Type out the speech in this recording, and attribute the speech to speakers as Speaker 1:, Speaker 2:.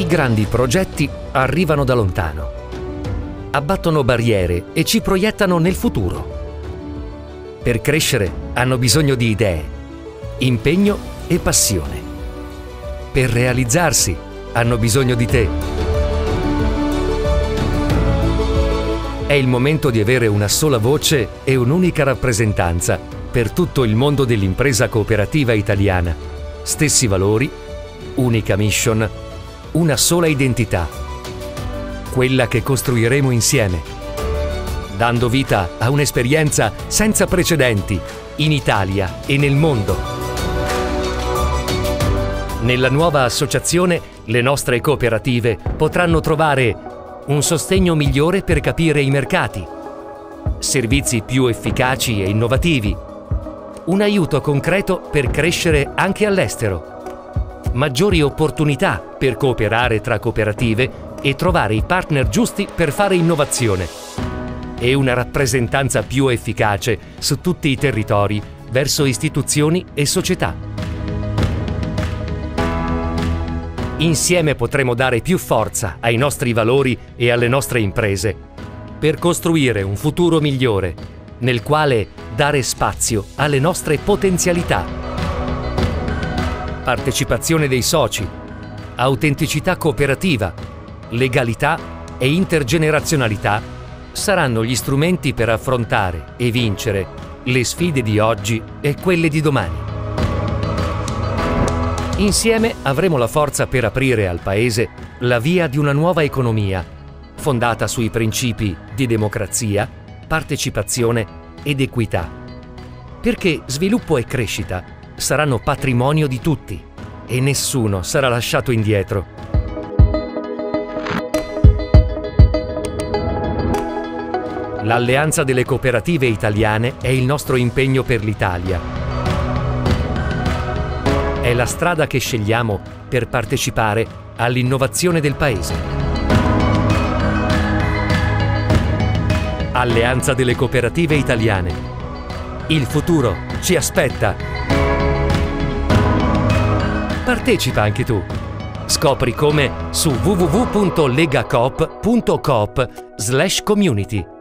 Speaker 1: grandi progetti arrivano da lontano, abbattono barriere e ci proiettano nel futuro. Per crescere hanno bisogno di idee, impegno e passione. Per realizzarsi hanno bisogno di te. È il momento di avere una sola voce e un'unica rappresentanza per tutto il mondo dell'impresa cooperativa italiana. Stessi valori, unica mission, una sola identità. Quella che costruiremo insieme, dando vita a un'esperienza senza precedenti in Italia e nel mondo. Nella nuova associazione, le nostre cooperative potranno trovare un sostegno migliore per capire i mercati, servizi più efficaci e innovativi, un aiuto concreto per crescere anche all'estero, maggiori opportunità per cooperare tra cooperative e trovare i partner giusti per fare innovazione e una rappresentanza più efficace su tutti i territori verso istituzioni e società. Insieme potremo dare più forza ai nostri valori e alle nostre imprese per costruire un futuro migliore nel quale dare spazio alle nostre potenzialità. Partecipazione dei soci, autenticità cooperativa, legalità e intergenerazionalità saranno gli strumenti per affrontare e vincere le sfide di oggi e quelle di domani. Insieme avremo la forza per aprire al Paese la via di una nuova economia, fondata sui principi di democrazia, partecipazione ed equità. Perché sviluppo e crescita saranno patrimonio di tutti e nessuno sarà lasciato indietro. L'Alleanza delle Cooperative Italiane è il nostro impegno per l'Italia. È la strada che scegliamo per partecipare all'innovazione del Paese. Alleanza delle Cooperative Italiane. Il futuro ci aspetta. Partecipa anche tu. Scopri come su www.legacoop.coop/community.